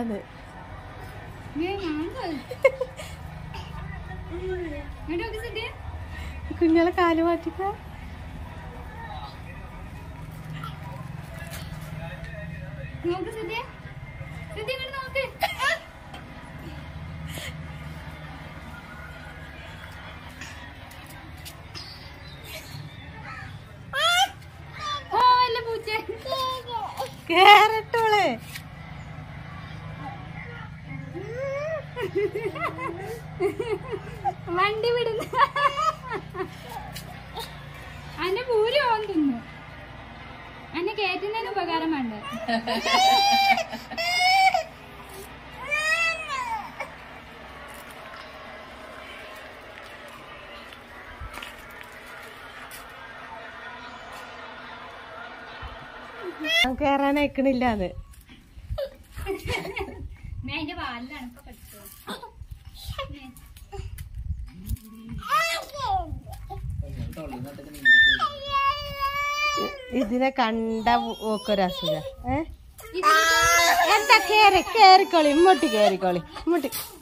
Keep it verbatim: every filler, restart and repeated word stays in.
വേണ്ടെന്ന്. കുഞ്ഞാളെ കാല് മാറ്റിക്ക. കേറട്ടോളെ. വണ്ടി വിടുന്ന അന്നെ പൂരി ഓൻ തിന്നു. അന്നെ കേറ്റുന്നതിന് ഉപകാരം വേണ്ട. കേറാൻ അയക്കണില്ലാന്ന്. അതിന്റെ വാലിലാണ് ഇപ്പൊ പഠിച്ചത്. ഇതിനെ കണ്ട ഓക്കൊരസുഖ. ഏ എന്താ കേറി കേറിക്കോളി, ഇങ്ങോട്ട് കേറിക്കോളി, ഇങ്ങോട്ട്.